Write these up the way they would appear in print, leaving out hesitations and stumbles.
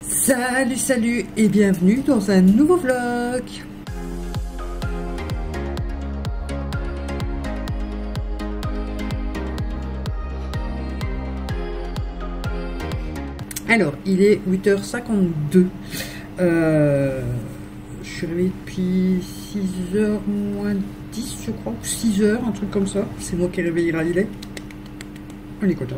Salut, salut et bienvenue dans un nouveau vlog. Alors, il est 8h52. Je suis réveillée depuis 6h moins 10, je crois. 6h, un truc comme ça. C'est moi qui ai réveillé Riley. On est content.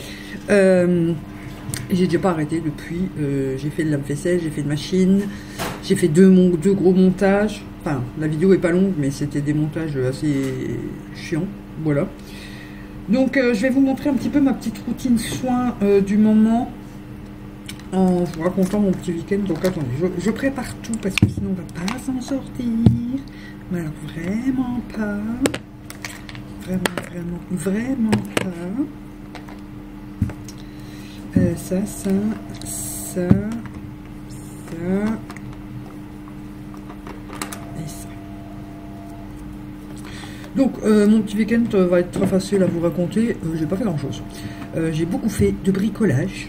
J'ai déjà pas arrêté depuis. J'ai fait de lave-vaisselle, j'ai fait de machine, j'ai fait deux gros montages. Enfin, la vidéo est pas longue, mais c'était des montages assez chiants. Voilà. Donc, je vais vous montrer un petit peu ma petite routine soin du moment en vous racontant mon petit week-end. Donc, attendez, je prépare tout parce que sinon on va pas s'en sortir. Mais alors, vraiment pas. Vraiment pas. Ça, et ça. Donc, mon petit week-end va être très facile à vous raconter. J'ai pas fait grand-chose. J'ai beaucoup fait de bricolage.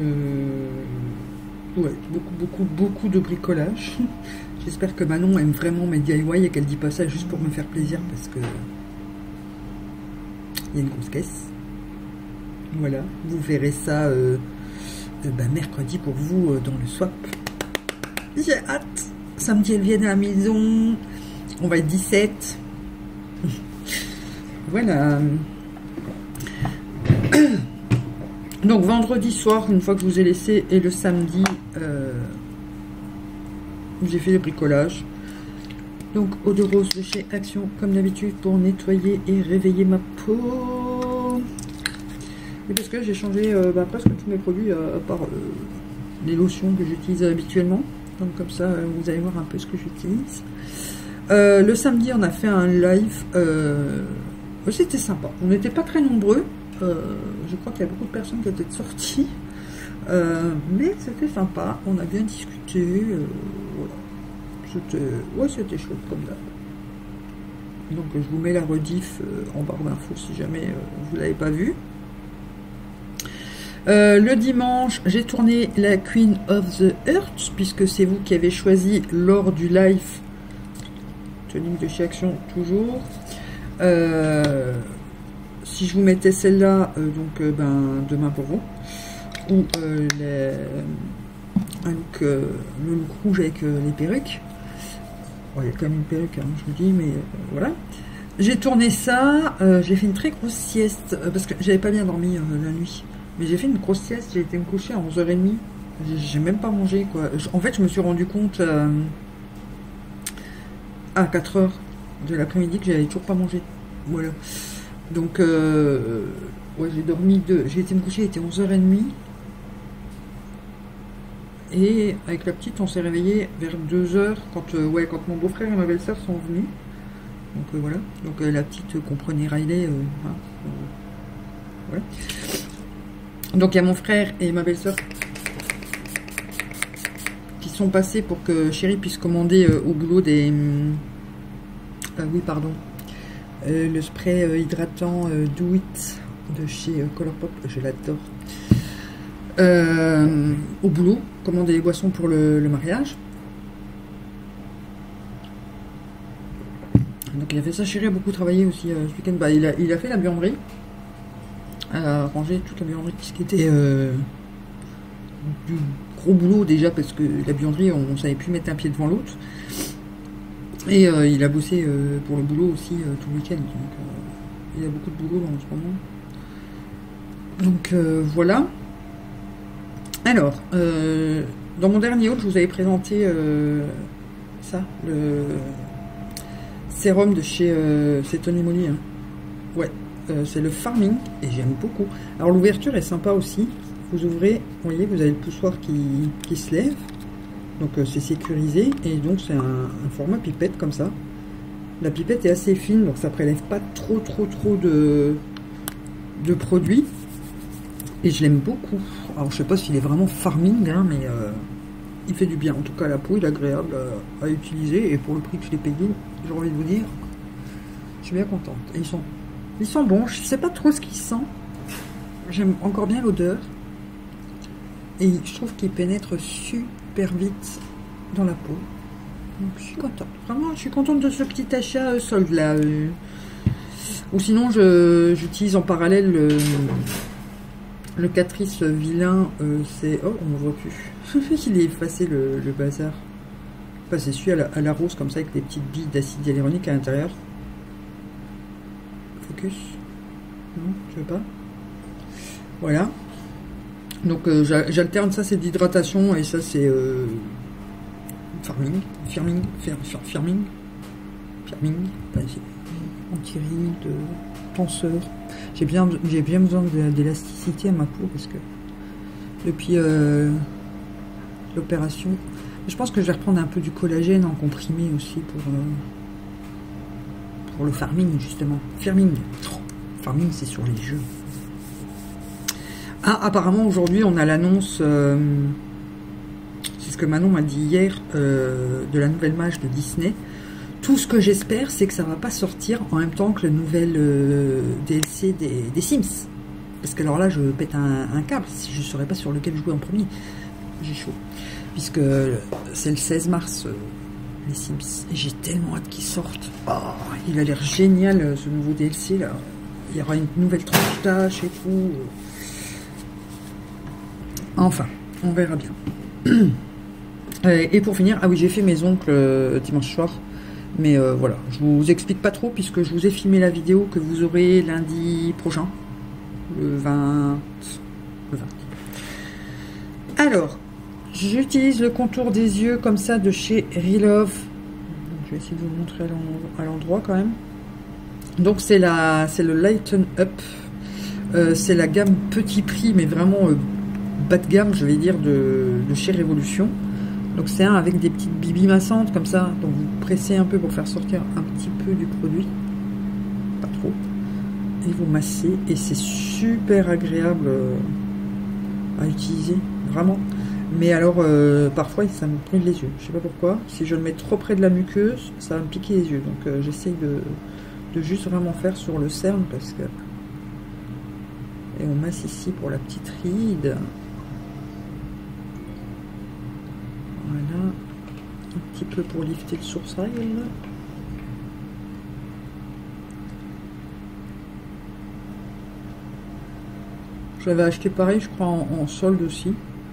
Ouais, beaucoup de bricolage. J'espère que Manon aime vraiment mes DIY et qu'elle dit pas ça juste pour me faire plaisir parce que il y a une grosse caisse. Voilà, vous verrez ça mercredi pour vous dans le swap. J'ai hâte. Samedi, elles viennent à la maison. On va être 17. Voilà. Donc, vendredi soir, une fois que je vous ai laissé, et le samedi, j'ai fait le bricolage. Donc, eau de rose de chez Action, comme d'habitude, pour nettoyer et réveiller ma peau. Et parce que j'ai changé presque tous mes produits, à part les lotions que j'utilise habituellement. Donc, comme ça, vous allez voir un peu ce que j'utilise. Le samedi, on a fait un live. C'était sympa. On n'était pas très nombreux. Je crois qu'il y a beaucoup de personnes qui étaient sorties. Mais c'était sympa. On a bien discuté. Voilà. C'était chouette comme d'hab. Donc je vous mets la rediff en barre d'infos si jamais vous ne l'avez pas vu. Le dimanche, j'ai tourné la Queen of the Earth, puisque c'est vous qui avez choisi lors du live. Tenue de chez Action, toujours. Si je vous mettais celle-là, demain pour vous, ou le look rouge avec les perruques. Bon, il y a quand même une perruque, hein, je vous dis, mais voilà. J'ai tourné ça, j'ai fait une très grosse sieste, parce que j'avais pas bien dormi la nuit. Mais j'ai fait une grosse sieste, j'ai été me coucher à 11h30. J'ai même pas mangé, quoi. En fait, je me suis rendu compte à 4h de l'après-midi que j'avais toujours pas mangé. Voilà. Donc, j'ai dormi j'ai été me coucher, il était 11h30. Et avec la petite, on s'est réveillé vers 2h quand mon beau-frère et ma belle-sœur sont venus. Donc, voilà. Donc, la petite comprenait Riley. Voilà. Donc, il y a mon frère et ma belle-sœur qui sont passés pour que Chérie puisse commander au boulot des... le spray hydratant Do It de chez Colourpop, je l'adore. Au boulot, commander les boissons pour le mariage. Donc il a fait ça. Chérie a beaucoup travaillé aussi ce week-end. Il a fait la buanderie. Ranger toute la buanderie, ce qui était du gros boulot déjà, parce que la buanderie, on ne savait plus mettre un pied devant l'autre. Et il a bossé pour le boulot aussi tout le week-end. Donc il y a beaucoup de boulot en ce moment. Donc voilà. Alors, dans mon dernier haul, je vous avais présenté ça, le sérum de chez c'est Tony Moly. Hein. Ouais. C'est le Farming et j'aime beaucoup. Alors l'ouverture est sympa aussi. Vous ouvrez, vous voyez, vous avez le poussoir qui se lève. Donc c'est sécurisé et donc c'est un format pipette comme ça. La pipette est assez fine, donc ça prélève pas trop de produits. Et je l'aime beaucoup. Alors je sais pas s'il est vraiment Farming, hein, mais il fait du bien. En tout cas la peau, il est agréable à utiliser et pour le prix que je l'ai payé, j'ai envie de vous dire, je suis bien contente. Et ils sont bons, je sais pas trop ce qu'ils sentent. J'aime encore bien l'odeur. Et je trouve qu'il pénètre super vite dans la peau. Donc je suis contente. Vraiment, je suis contente de ce petit achat solde là. Ou sinon, j'utilise en parallèle le Catrice vilain. C'est... Oh, on ne voit plus. Il est effacé le bazar. Enfin, c'est celui à la rose comme ça avec des petites billes d'acide hyaluronique à l'intérieur. Focus. Non, je veux pas. Voilà. Donc j'alterne, ça c'est d'hydratation et ça c'est firming, anti-rides, tenseur. J'ai bien besoin d'élasticité à ma peau parce que depuis l'opération, je pense que je vais reprendre un peu du collagène en comprimé aussi pour le farming justement. Farming c'est sur les jeux. Ah, apparemment aujourd'hui on a l'annonce, c'est ce que Manon m'a dit hier, de la nouvelle mage de Disney. Tout ce que j'espère, c'est que ça va pas sortir en même temps que le nouvel DLC des Sims. Parce que alors là, je pète un câble, je ne saurais pas sur lequel jouer en premier. J'ai chaud. Puisque c'est le 16 mars, les Sims. Et j'ai tellement hâte qu'ils sortent. Oh, il a l'air génial, ce nouveau DLC là. Il y aura une nouvelle tranche tâche et tout. Enfin, on verra bien. Et pour finir, ah oui, j'ai fait mes ongles dimanche soir. Mais voilà, je vous explique pas trop puisque je vous ai filmé la vidéo que vous aurez lundi prochain. Le 20. Alors, j'utilise le contour des yeux comme ça de chez Relove. Je vais essayer de vous montrer à l'endroit quand même. Donc c'est le Lighten Up. C'est la gamme petit prix, mais vraiment bas de gamme, je vais dire, de chez Révolution. Donc c'est un avec des petites bibis massantes comme ça. Donc vous pressez un peu pour faire sortir un petit peu du produit. Pas trop. Et vous massez. Et c'est super agréable à utiliser. Vraiment. Mais alors parfois ça me brûle les yeux. Je sais pas pourquoi. Si je le mets trop près de la muqueuse, ça va me piquer les yeux. Donc j'essaye de juste vraiment faire sur le cerne parce que... Et on masse ici pour la petite ride. Voilà. Un petit peu pour lifter le sourcil. J'avais acheté pareil, je crois, en solde aussi.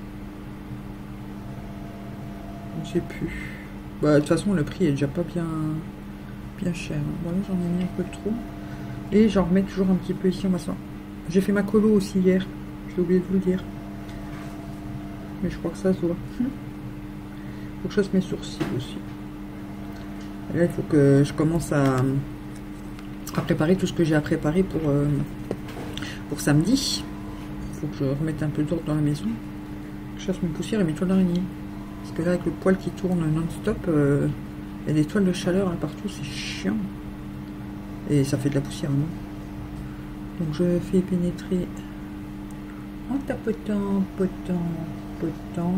Je ne sais plus. Bah, de toute façon, le prix est déjà pas bien cher. Voilà, j'en ai mis un peu trop. Et j'en remets toujours un petit peu ici en massant. J'ai fait ma colo aussi hier. J'ai oublié de vous le dire. Mais je crois que ça se voit. Faut que je fasse mes sourcils aussi. Et là, il faut que je commence à préparer tout ce que j'ai à préparer pour samedi. Il faut que je remette un peu d'ordre dans la maison. Que je chasse mes poussières et mes toiles d'araignée. Parce que là, avec le poil qui tourne non-stop, il y a des toiles de chaleur là partout, c'est chiant. Et ça fait de la poussière, non? Donc je fais pénétrer en tapotant, potant.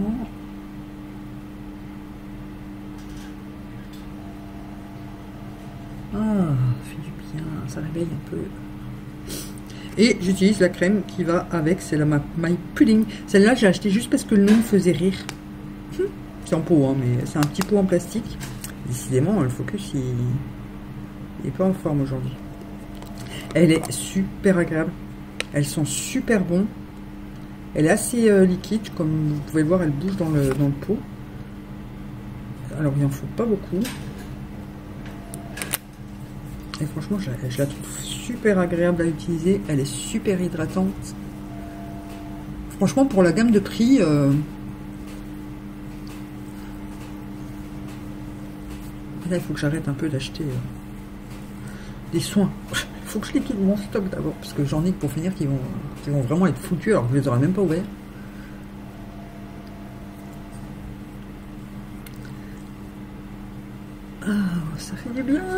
Ah, fait du bien, ça réveille un peu. Et j'utilise la crème qui va avec, c'est la My Pudding. Celle-là, j'ai acheté juste parce que le nom me faisait rire. C'est en pot, hein, mais c'est un petit pot en plastique. Décidément, le focus, il n'est pas en forme aujourd'hui. Elle est super agréable. Elles sont super bonnes. Elle est assez liquide, comme vous pouvez le voir, elle bouge dans le pot. Alors, il n'en faut pas beaucoup. Et franchement, je la trouve super agréable à utiliser. Elle est super hydratante. Franchement, pour la gamme de prix... Là, il faut que j'arrête un peu d'acheter des soins. Il faut que je liquide mon stock d'abord, parce que j'en ai pour finir qui vont vraiment être foutus alors que je les aurais même pas ouverts. Ah, ça fait du bien.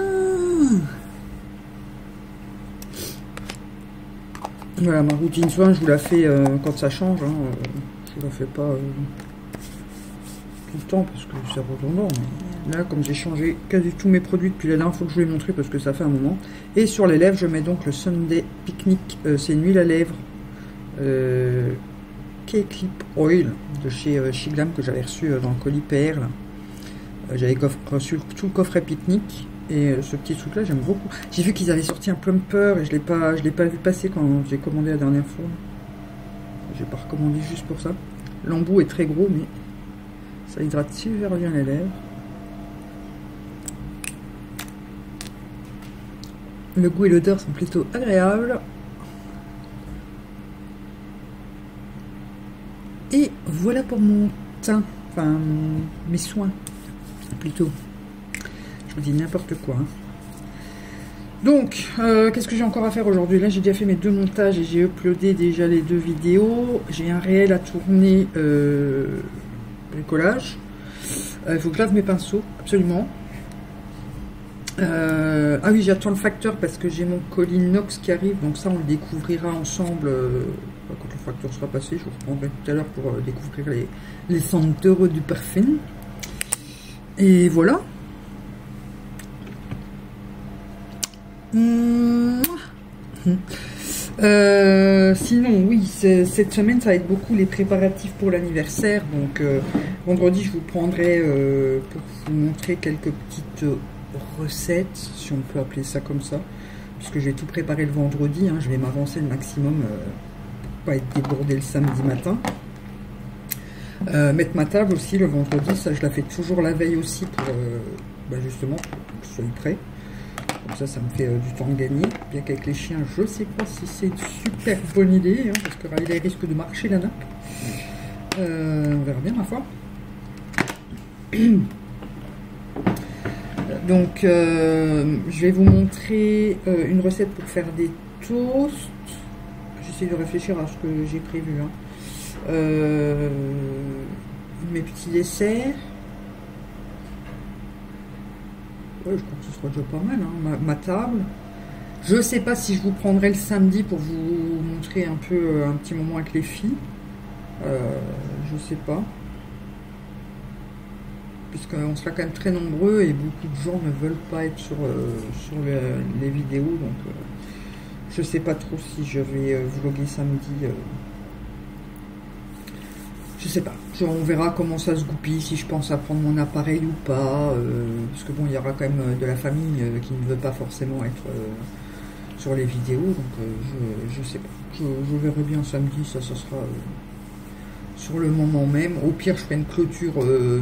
Voilà, ma routine soin, je vous la fais quand ça change. Hein, je vous la fais pas tout le temps parce que c'est redondant. Mais là, comme j'ai changé quasi tous mes produits depuis la dernière fois que je vous l'ai montré parce que ça fait un moment. Et sur les lèvres, je mets donc le Sunday Picnic. C'est une huile à lèvres Mickey Clip Oil de chez Shiglam que j'avais reçu dans le colis PR. J'avais reçu tout le coffret pique-nique. Et ce petit truc là j'aime beaucoup. J'ai vu qu'ils avaient sorti un plumper et je l'ai pas vu passer quand j'ai commandé la dernière fois. J'ai pas recommandé juste pour ça. L'embout est très gros mais ça hydrate super bien les lèvres. Le goût et l'odeur sont plutôt agréables. Et voilà pour mon teint, enfin mes soins plutôt. Je vous dis n'importe quoi. Hein. Donc, qu'est-ce que j'ai encore à faire aujourd'hui? Là, j'ai déjà fait mes 2 montages et j'ai uploadé déjà les 2 vidéos. J'ai un réel à tourner bricolage. Il faut que je lave mes pinceaux, absolument. Ah oui, j'attends le facteur parce que j'ai mon colis Nox qui arrive. Donc ça, on le découvrira ensemble quand le facteur sera passé. Je vous reprendrai tout à l'heure pour découvrir les senteurs du parfum. Et voilà. Sinon, oui, cette semaine, ça va être beaucoup les préparatifs pour l'anniversaire. Donc, vendredi, je vous prendrai pour vous montrer quelques petites recettes, si on peut appeler ça comme ça, puisque je vais tout préparer le vendredi. Hein, je vais m'avancer le maximum pour pas être débordé le samedi matin. Mettre ma table aussi le vendredi, ça je la fais toujours la veille aussi pour justement pour que ce soit prêt. Comme ça me fait du temps de gagner. Bien qu'avec les chiens, je sais pas si c'est une super bonne idée, hein, parce que Riley risque de marcher la nappe. On verra bien ma foi. Donc, je vais vous montrer une recette pour faire des toasts. J'essaie de réfléchir à ce que j'ai prévu. Hein. Mes petits desserts. Ouais, je crois que ce sera déjà pas mal, hein. Ma table. Je sais pas si je vous prendrai le samedi pour vous montrer un peu un petit moment avec les filles. Je sais pas. Puisqu'on sera quand même très nombreux et beaucoup de gens ne veulent pas être sur les vidéos. Donc je sais pas trop si je vais vlogger samedi. Je sais pas, on verra comment ça se goupille, si je pense à prendre mon appareil ou pas, parce que bon, il y aura quand même de la famille qui ne veut pas forcément être sur les vidéos, donc je sais pas, je verrai bien samedi, ça sera sur le moment même. Au pire, je ferai une clôture,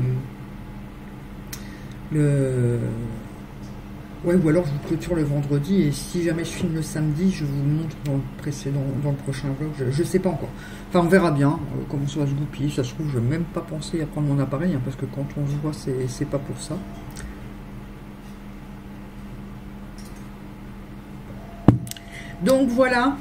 ouais, ou alors je vous clôture le vendredi, et si jamais je filme le samedi, je vous montre dans le prochain vlog, je sais pas encore. Enfin, on verra bien comment ça va se goupiller. Ça se trouve, je n'ai même pas pensé à prendre mon appareil, hein, parce que quand on se voit, c'est pas pour ça. Donc voilà.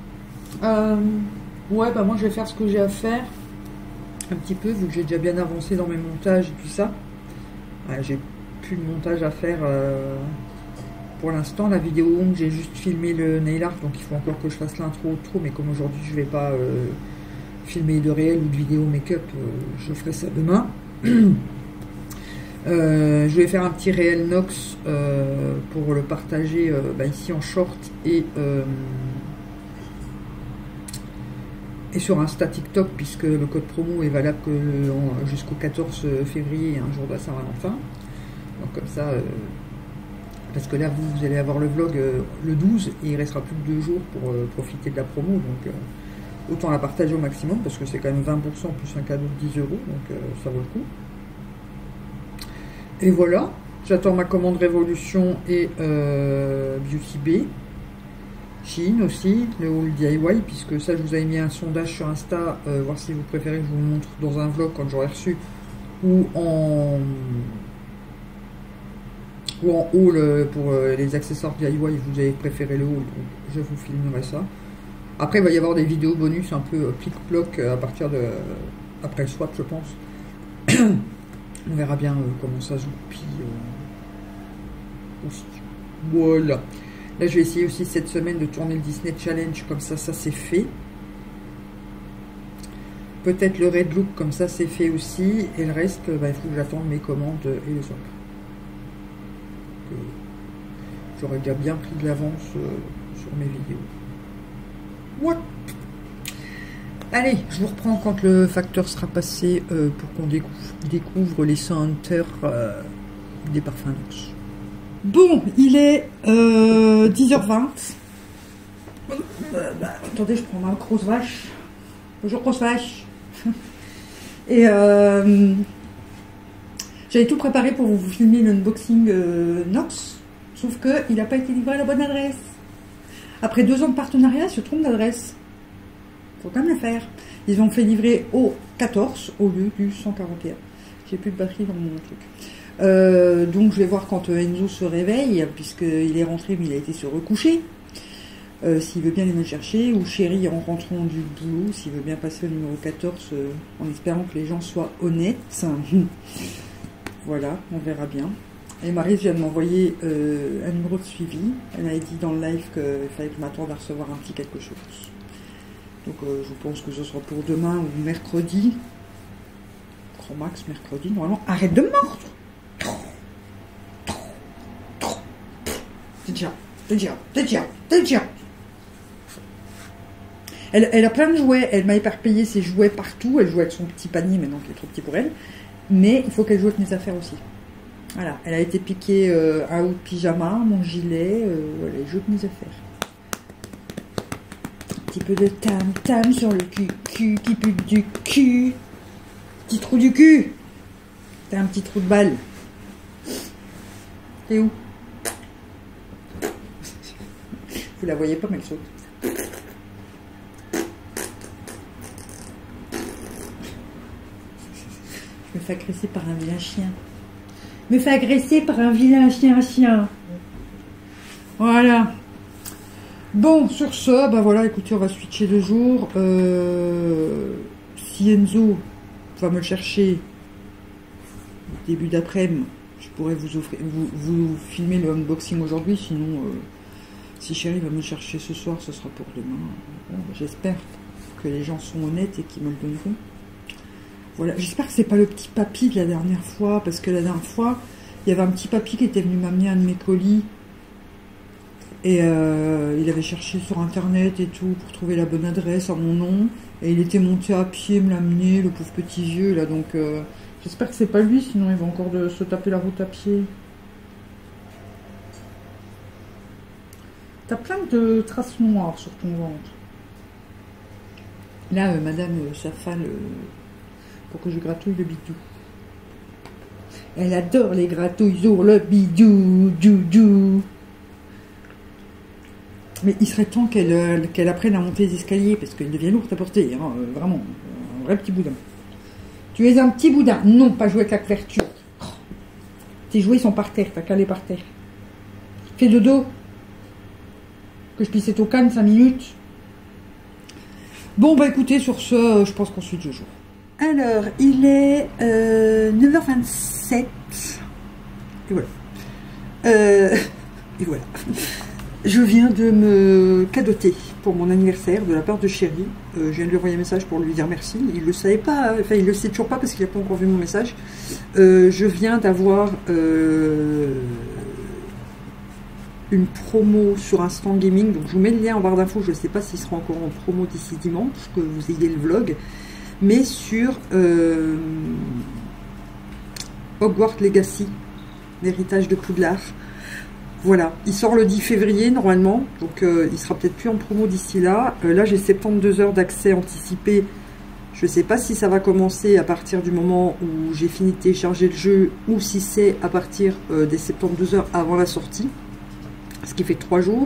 Ouais, bah moi je vais faire ce que j'ai à faire. Un petit peu, vu que j'ai déjà bien avancé dans mes montages et tout ça. J'ai plus de montage à faire pour l'instant. La vidéo, j'ai juste filmé le nail art, donc il faut encore que je fasse l'intro, mais comme aujourd'hui je vais pas filmer de réel ou de vidéo make-up, je ferai ça demain. Je vais faire un petit réel Nox pour le partager ici en short et sur Insta, TikTok, puisque le code promo est valable jusqu'au 14 février, un jour de la Saint-Valentin. Donc comme ça, parce que là vous allez avoir le vlog le 12 et il restera plus que 2 jours pour profiter de la promo, donc autant la partager au maximum, parce que c'est quand même 20% plus un cadeau de 10 €, donc ça vaut le coup. Et voilà, j'attends ma commande Révolution et Beauty Bay. Chine aussi, le haul DIY, puisque ça je vous avais mis un sondage sur Insta, voir si vous préférez que je vous montre dans un vlog quand j'aurai reçu, ou en haul pour les accessoires DIY, vous avez préféré le haul, donc je vous filmerai ça. Après il va y avoir des vidéos bonus un peu clic-ploc à partir de après le swap, je pense. On verra bien comment ça se goupille aussi. Voilà. Là, je vais essayer aussi cette semaine de tourner le Disney Challenge, comme ça c'est fait. Peut-être le Red Look, comme ça c'est fait aussi. Et le reste, il faut que j'attende mes commandes et les autres. J'aurais déjà bien pris de l'avance sur mes vidéos. What? Allez, je vous reprends quand le facteur sera passé pour qu'on découvre les senteurs des parfums luxe. Bon, il est 10h20. Attendez, je prends ma grosse vache. Bonjour grosse vache. Et j'avais tout préparé pour vous filmer l'unboxing Nox, sauf qu'il n'a pas été livré à la bonne adresse. Après 2 ans de partenariat, il se trompe d'adresse. Faut quand même le faire. Ils ont fait livrer au 14 au lieu du 141. J'ai plus de batterie dans mon truc. Donc je vais voir quand Enzo se réveille, puisqu'il est rentré mais il a été se recoucher. S'il veut bien aller me chercher, ou Chéri en rentrant du boulot, s'il veut bien passer au numéro 14, en espérant que les gens soient honnêtes. Voilà, on verra bien. Et Marie vient de m'envoyer un numéro de suivi. Elle m'avait dit dans le live qu'il fallait que je m'attende à recevoir un petit quelque chose. Donc je pense que ce sera pour demain ou mercredi. Grand max mercredi, normalement. Arrête de me mordre. T'es déjà. Elle a plein de jouets. Elle m'a éparpillé ses jouets partout. Elle joue avec son petit panier maintenant qui est trop petit pour elle. Mais il faut qu'elle joue avec mes affaires aussi. Voilà, elle a été piquée un haut de pyjama, mon gilet, voilà, elle joue avec mes affaires. Un petit peu de tam-tam sur le cul qui pue du cul. Petit trou du cul. T'as un petit trou de balle. T'es où? Vous la voyez pas, mais elle saute. Je me fais agresser par un vilain chien. Me fait agresser par un vilain chien. Voilà. Bon, sur ce, bah voilà, écoutez, on va switcher de jour. Si Enzo va me le chercher début d'après-midi, je pourrais vous filmer le unboxing aujourd'hui. Sinon, si Chéri va me le chercher ce soir, ce sera pour demain. Bon, j'espère que les gens sont honnêtes et qu'ils me le donneront. Voilà, j'espère que c'est pas le petit papy de la dernière fois, parce que la dernière fois, il y avait un petit papy qui était venu m'amener un de mes colis, et il avait cherché sur internet et tout, pour trouver la bonne adresse à mon nom, et il était monté à pied, me l'amener, le pauvre petit vieux, là, donc j'espère que c'est pas lui, sinon il va encore se taper la route à pied. T'as plein de traces noires sur ton ventre. Là, madame s'affale pour que je gratouille le bidou. Elle adore les gratouilles sur le bidou, dou. Mais il serait temps qu'elle apprenne à monter les escaliers, parce qu'il devient lourd à porter, hein, vraiment, un vrai petit boudin. Tu es un petit boudin. Non, pas jouer avec la couverture. Tes jouets sont par terre, t'as qu'à aller par terre. Fais dodo. Que je puisse être au calme 5 minutes. Bon, bah écoutez, sur ce, je pense qu'on suit le jour. Alors, il est 9h27. Et voilà. Et voilà. Je viens de me cadoter pour mon anniversaire de la part de Chéri. Je viens de lui envoyer un message pour lui dire merci. Il le savait pas, enfin il le sait toujours pas parce qu'il n'a pas encore vu mon message. Je viens d'avoir une promo sur Instant Gaming. Donc je vous mets le lien en barre d'infos. Je ne sais pas s'il sera encore en promo d'ici dimanche, que vous ayez le vlog. Mais sur Hogwarts Legacy, l'héritage de Poudlard. Voilà, il sort le 10 février normalement, donc il sera peut-être plus en promo d'ici là. Là j'ai 72 heures d'accès anticipé. Je ne sais pas si ça va commencer à partir du moment où j'ai fini de télécharger le jeu ou si c'est à partir des 72 heures avant la sortie. Ce qui fait 3 jours.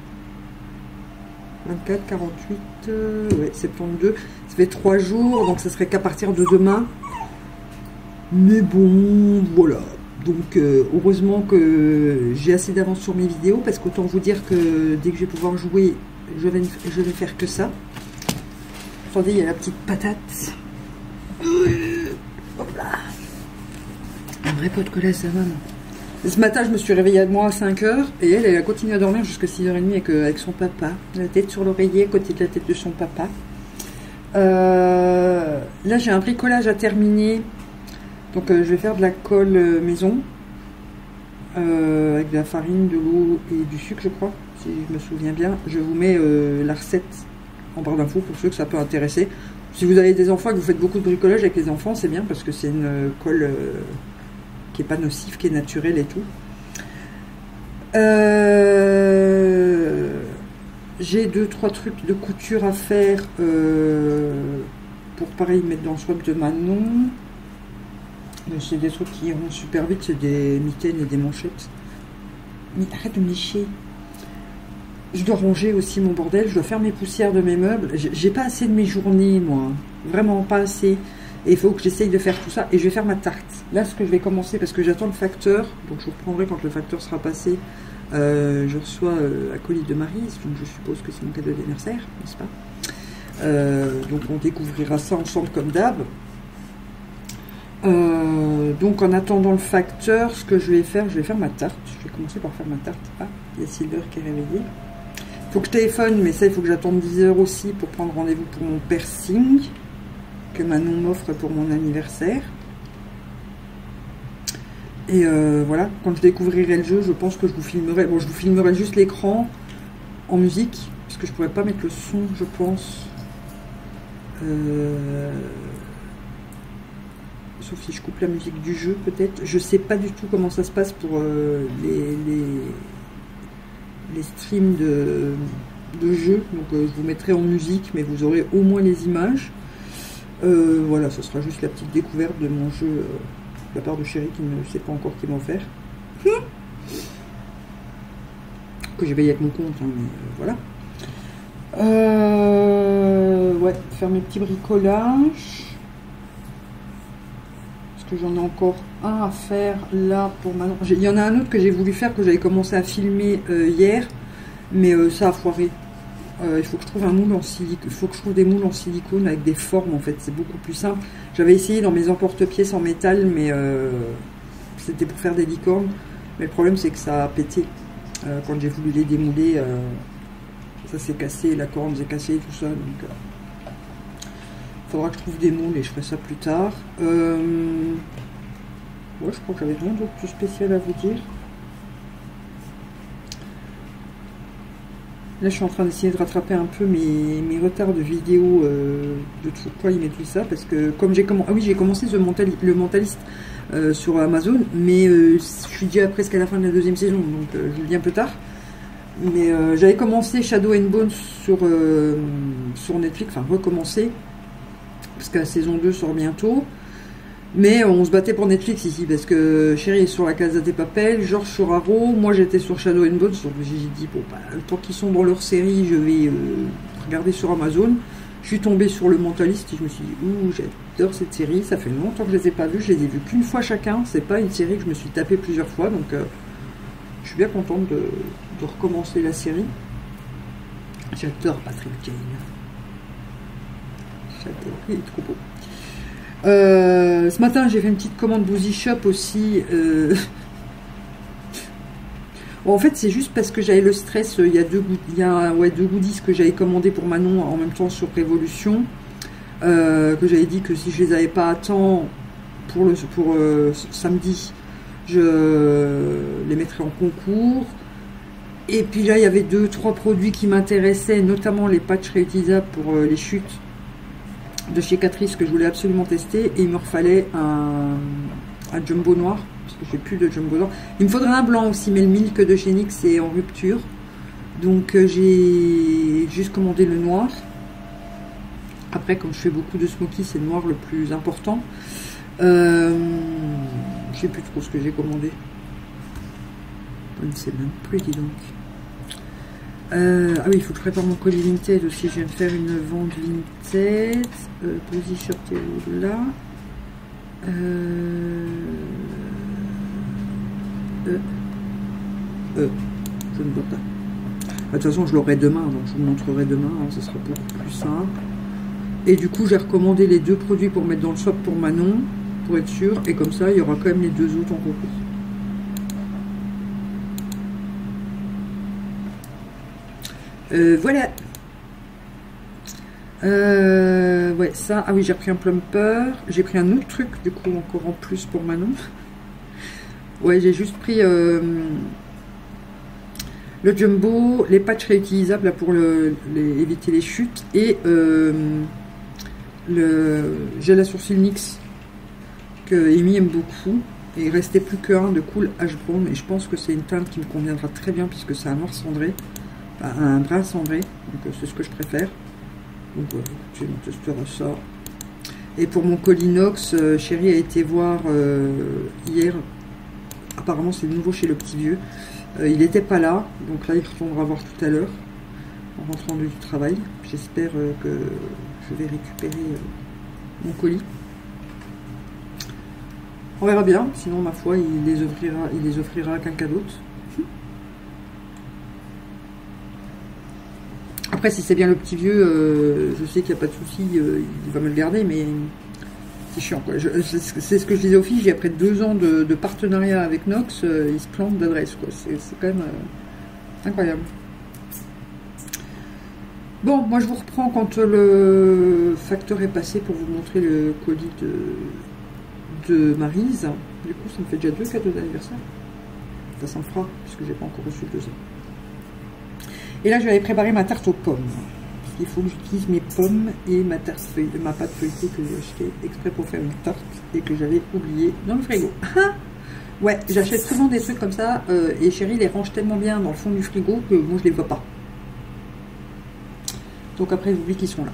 24, 48, ouais, 72. Ça fait 3 jours, donc ça serait qu'à partir de demain. Mais bon, voilà. Donc heureusement que j'ai assez d'avance sur mes vidéos, parce qu'autant vous dire que dès que je vais pouvoir jouer, je vais faire que ça. Attendez, il y a la petite patate. Hop là. Un vrai pot de colle à sa maman. Ce matin, je me suis réveillée à moi à 5 h et elle a continué à dormir jusqu'à 6 h 30 avec son papa. La tête sur l'oreiller à côté de la tête de son papa. Là, j'ai un bricolage à terminer. Donc, je vais faire de la colle maison. Avec de la farine, de l'eau et du sucre, je crois. Si je me souviens bien. Je vous mets la recette en barre d'infos pour ceux que ça peut intéresser. Si vous avez des enfants et que vous faites beaucoup de bricolage avec les enfants, c'est bien parce que c'est une colle qui n'est pas nocive, qui est naturelle et tout. J'ai 2-3 trucs de couture à faire pour pareil mettre dans le swap de Manon. C'est des trucs qui iront super vite, c'est des mitaines et des manchettes. Mais arrête de me lécher. Je dois ranger aussi mon bordel, je dois faire mes poussières de mes meubles. J'ai pas assez de mes journées, moi. Vraiment pas assez. Et il faut que j'essaye de faire tout ça. Et je vais faire ma tarte. Là, ce que je vais commencer, parce que j'attends le facteur. Donc, je vous reprendrai quand le facteur sera passé. Je reçois un colis de Maryse. Donc, je suppose que c'est mon cadeau d'anniversaire, n'est-ce pas? Donc, on découvrira ça ensemble comme d'hab. Donc, en attendant le facteur, ce que je vais faire ma tarte. Je vais commencer par faire ma tarte. Ah, il y a Silver qui est réveillé. Il faut que je téléphone, mais ça, il faut que j'attende 10 heures aussi pour prendre rendez-vous pour mon piercing que Manon m'offre pour mon anniversaire. Et voilà, quand je découvrirai le jeu, je pense que je vous filmerai. Bon, je vous filmerai juste l'écran en musique, parce que je pourrais pas mettre le son, je pense. Sauf si je coupe la musique du jeu, peut-être. Je sais pas du tout comment ça se passe pour les streams de jeux. Donc je vous mettrai en musique, mais vous aurez au moins les images. Voilà, ce sera juste la petite découverte de mon jeu de la part de Chéri qui ne sait pas encore qui m'a offert. Que j'ai payé avec mon compte, hein, mais voilà. Ouais, faire mes petits bricolages. Parce que j'en ai encore un à faire là pour Manon. Il y en a un autre que j'ai voulu faire, que j'avais commencé à filmer hier, mais ça a foiré. Il faut que je trouve un moule en silicone. Il faut que je trouve des moules en silicone avec des formes, en fait. C'est beaucoup plus simple. J'avais essayé dans mes emporte-pièces en métal, mais c'était pour faire des licornes. Mais le problème, c'est que ça a pété. Quand j'ai voulu les démouler, ça s'est cassé, la corne s'est cassée, tout ça. Donc, faudra que je trouve des moules et je ferai ça plus tard. Ouais, je crois que j'avais rien d'autre de spécial à vous dire. Là, je suis en train d'essayer de rattraper un peu mes retards de vidéos de True Crime et tout ça, parce que comme j'ai commencé, j'ai commencé le Mentaliste sur Amazon, mais je suis déjà presque à la fin de la 2e saison, donc je vous le dis un peu tard. Mais j'avais commencé Shadow and Bone sur Netflix, enfin recommencé, parce que la saison 2 sort bientôt. Mais on se battait pour Netflix ici, parce que Chéri est sur la Casa de Papel, Georges sur Arrow, moi j'étais sur Shadow and Bone, donc j'ai dit, bon, bah, tant qu'ils sont dans leur série, je vais regarder sur Amazon. Je suis tombée sur le Mentaliste et je me suis dit, ouh, j'adore cette série, ça fait longtemps que je les ai pas vus, je les ai vus qu'une fois chacun, c'est pas une série que je me suis tapée plusieurs fois, donc je suis bien contente de recommencer la série. J'adore Patrick Kane. J'adore, il est trop beau. Ce matin, j'ai fait une petite commande Boozy Shop aussi. Bon, en fait, c'est juste parce que j'avais le stress. Il y a deux goodies que j'avais commandés pour Manon en même temps sur Révolution. Que j'avais dit que si je les avais pas à temps pour samedi, je les mettrais en concours. Et puis là, il y avait 2-3 produits qui m'intéressaient, notamment les patchs réutilisables pour les chutes de chez Catrice que je voulais absolument tester, et il me refallait un jumbo noir, parce que j'ai plus de jumbo noir. Il me faudrait un blanc aussi, mais le milk de chez NYX est en rupture, donc j'ai juste commandé le noir. Après, comme je fais beaucoup de smoky, c'est le noir le plus important. Je sais plus trop ce que j'ai commandé, je ne sais même plus, dis donc. Ah oui, il faut que je prépare mon colis Vinted aussi. Je viens de faire une vente Vinted. Boozy Shop, t'es où là? Je ne vois pas. De toute façon, je l'aurai demain, donc je vous montrerai demain. Hein, ce sera beaucoup plus simple. Et du coup, j'ai recommandé les 2 produits pour mettre dans le swap pour Manon, pour être sûr. Et comme ça, il y aura quand même les 2 autres en concours. Voilà. Ouais, ça. Ah oui, j'ai pris un plumper. J'ai pris un autre truc, du coup, encore en plus pour Manon. Ouais, j'ai juste pris le jumbo, les patchs réutilisables là, pour éviter les chutes, et le gel à sourcils NYX que Amy aime beaucoup. Et il restait plus qu'un de Cool Ash Brown. Et je pense que c'est une teinte qui me conviendra très bien puisque c'est un noir cendré. Enfin, un brun cendré. Donc c'est ce que je préfère. Donc je testerai ça. Et pour mon col inox, Chérie a été voir hier. Apparemment c'est nouveau chez le petit vieux. Il n'était pas là. Donc là il retournera voir tout à l'heure. En rentrant du travail. J'espère que je vais récupérer mon colis. On verra bien, sinon ma foi il les offrira à quelqu'un d'autre. Après si c'est bien le petit vieux, je sais qu'il n'y a pas de souci, il va me le garder, mais c'est chiant quoi. C'est ce que je disais aux filles, j'ai après 2 ans de partenariat avec Nox, ils se plantent d'adresse quoi. C'est quand même incroyable. Bon, moi je vous reprends quand le facteur est passé pour vous montrer le colis de Maryse. Du coup ça me fait déjà 2 cadeaux d'anniversaire. Ça me fera, puisque j'ai pas encore reçu le 2e. Et là je vais aller préparer ma tarte aux pommes. Il faut que j'utilise mes pommes et ma pâte feuilletée que j'ai achetée exprès pour faire une tarte et que j'avais oublié dans le frigo. Ouais, j'achète souvent des trucs comme ça et Chérie les range tellement bien dans le fond du frigo que moi je les vois pas. Donc après j'oublie qu'ils sont là.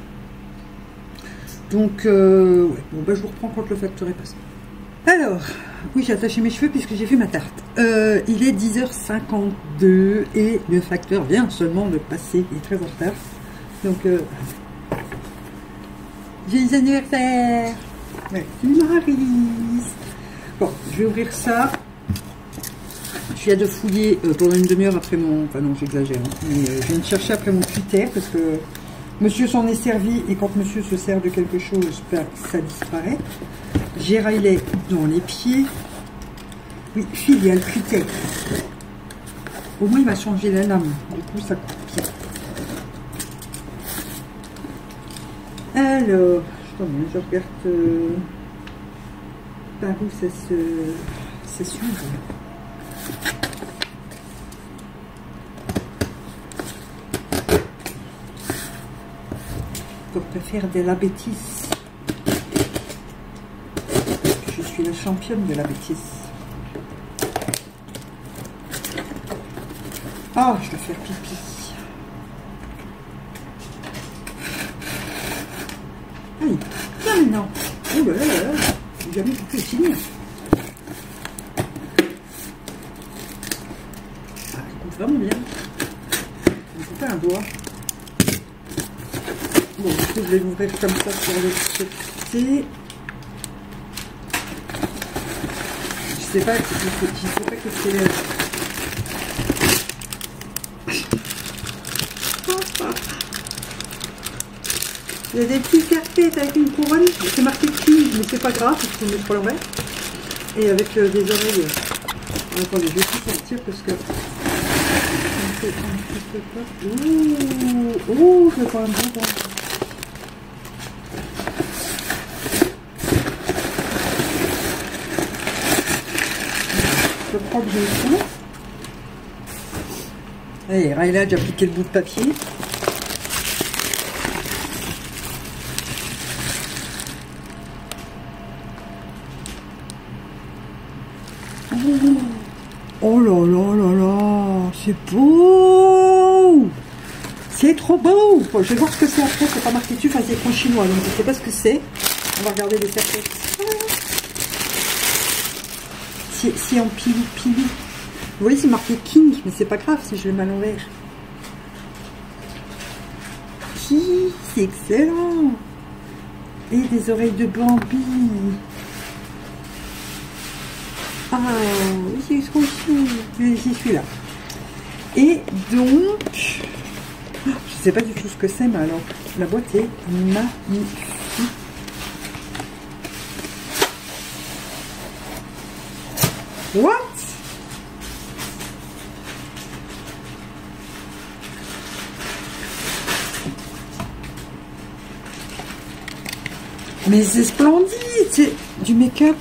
Donc ouais, bon bah je vous reprends quand le facteur est passé. Alors, oui j'ai attaché mes cheveux puisque j'ai fait ma tarte. Il est 10h52 et le facteur vient seulement de passer, il est très en retard. Donc j'ai les anniversaires. Ouais, Maryse. Bon, je vais ouvrir ça. Je viens de fouiller pendant une demi-heure après mon... Enfin non, j'exagère. Hein, mais je viens de chercher après mon Twitter parce que monsieur s'en est servi et quand monsieur se sert de quelque chose, ça disparaît. J'ai Riley dans les pieds. Oui, filial Twitter. Au moins il m'a changé la lame. Du coup ça coupe bien. Alors, je regarde par où ça s'ouvre. Pour te faire de la bêtise. Je suis la championne de la bêtise. Oh, je dois faire pipi. Allez, tiens maintenant. Oh là là là là. J'ai jamais pu le finir. Ah, il coupe vraiment bien. Il ne coupe pas un doigt. Bon, du coup, je vais l'ouvrir comme ça sur le côté. Je sais pas que c'est là. Il y a des petites carpettes avec une couronne. C'est marqué King, mais c'est pas grave, parce qu'on met sur l'envers. Et avec des oreilles. Attendez, je vais tout sortir parce que. Ouh, je vais pas un bon temps. Je prends que j'ai tout. Allez, Riley a déjà appliqué le bout de papier. Oh là là là là, c'est beau! C'est trop beau! Bon, je vais voir ce que c'est après, c'est pas marqué dessus, enfin c'est écrit chinois, donc je sais pas ce que c'est. On va regarder les cercles. C'est en pili. Vous voyez, c'est marqué King, mais c'est pas grave si je le mets à l'envers. C'est excellent! Et des oreilles de Bambi. Ah, c'est trop chou. J'y suis là. Et donc, je sais pas du tout ce que c'est, mais alors, la boîte est magnifique. What? Mais c'est splendide, c'est du make-up.